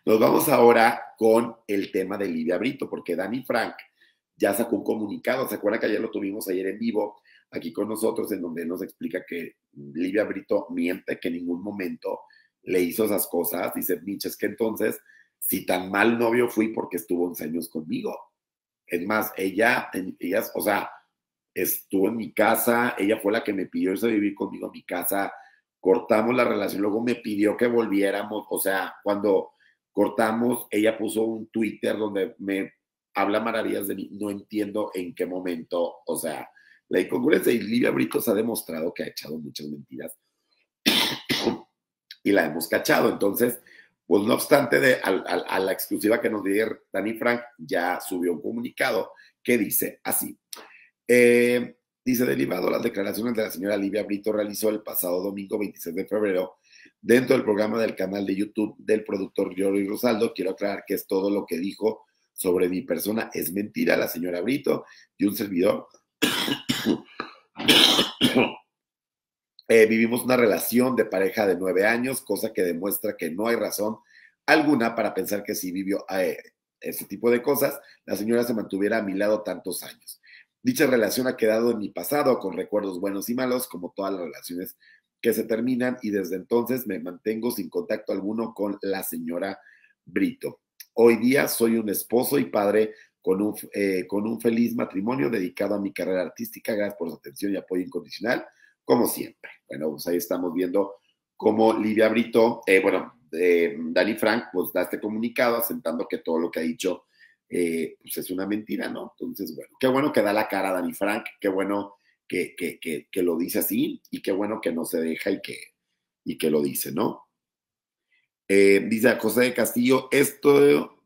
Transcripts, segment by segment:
Nos vamos ahora con el tema de Livia Brito, porque Dani Frank ya sacó un comunicado. ¿Se acuerdan que ayer lo tuvimos ayer en vivo aquí con nosotros, en donde nos explica que Livia Brito miente, que en ningún momento le hizo esas cosas? Dice Mitch, es que entonces, si tan mal novio fui porque estuvo 11 años conmigo. Es más, ella, o sea, estuvo en mi casa, ella fue la que me pidió irse a vivir conmigo a mi casa, cortamos la relación, luego me pidió que volviéramos, o sea, cuando cortamos, ella puso un Twitter donde me habla maravillas de mí, no entiendo en qué momento, o sea, la incongruencia. Y Livia Brito se ha demostrado que ha echado muchas mentiras y la hemos cachado. Entonces, pues no obstante, a la exclusiva que nos dio Dani Frank, ya subió un comunicado que dice así. Dice, derivado las declaraciones de la señora Livia Brito realizó el pasado domingo 26 de febrero dentro del programa del canal de YouTube del productor Jordi Rosaldo, quiero aclarar que es todo lo que dijo sobre mi persona es mentira. La señora Brito y un servidor vivimos una relación de pareja de 9 años, cosa que demuestra que no hay razón alguna para pensar que si vivió ese tipo de cosas, la señora se mantuviera a mi lado tantos años. Dicha relación ha quedado en mi pasado con recuerdos buenos y malos, como todas las relaciones que se terminan, y desde entonces me mantengo sin contacto alguno con la señora Brito. Hoy día soy un esposo y padre con un feliz matrimonio dedicado a mi carrera artística. Gracias por su atención y apoyo incondicional, como siempre. Bueno, pues ahí estamos viendo cómo Livia Brito, Dani Frank, pues da este comunicado asentando que todo lo que ha dicho pues es una mentira, ¿no? Entonces, bueno, qué bueno que da la cara Dani Frank, qué bueno que lo dice así, y qué bueno que no se deja y que lo dice, ¿no? Dice José de Castillo, esto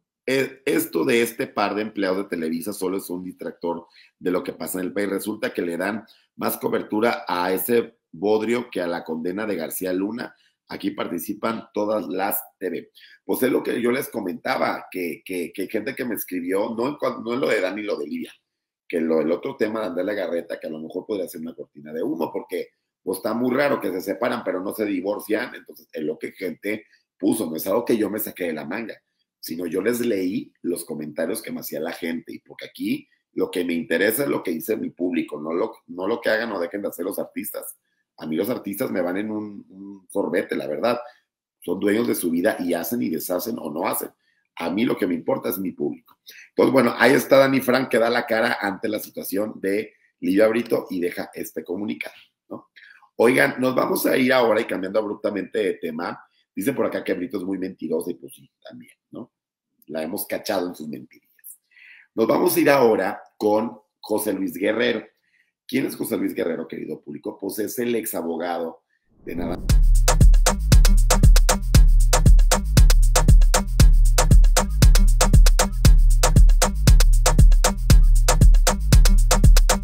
de este par de empleados de Televisa solo es un distractor de lo que pasa en el país. Resulta que le dan más cobertura a ese bodrio que a la condena de García Luna. Aquí participan todas las TV. Pues es lo que yo les comentaba, que gente que me escribió, no en lo de Dani y lo de Livia, que el otro tema de Andrea Garreta, que a lo mejor podría ser una cortina de humo, porque pues está muy raro que se separan, pero no se divorcian. Entonces, es lo que gente puso, no es algo que yo me saqué de la manga, sino yo les leí los comentarios que me hacía la gente, y porque aquí lo que me interesa es lo que dice mi público, no lo que hagan o dejen de hacer los artistas. A mí los artistas me van en un sorbete, la verdad. Son dueños de su vida y hacen y deshacen o no hacen. A mí lo que me importa es mi público. Entonces, bueno, ahí está Dani Frank, que da la cara ante la situación de Livia Brito y deja este comunicado, ¿no? Oigan, nos vamos a ir ahora, y cambiando abruptamente de tema. Dicen por acá que Brito es muy mentirosa, y pues sí, también, ¿no? La hemos cachado en sus mentirillas. Nos vamos a ir ahora con José Luis Guerrero. ¿Quién es José Luis Guerrero, querido público? Pues es el ex abogado de nada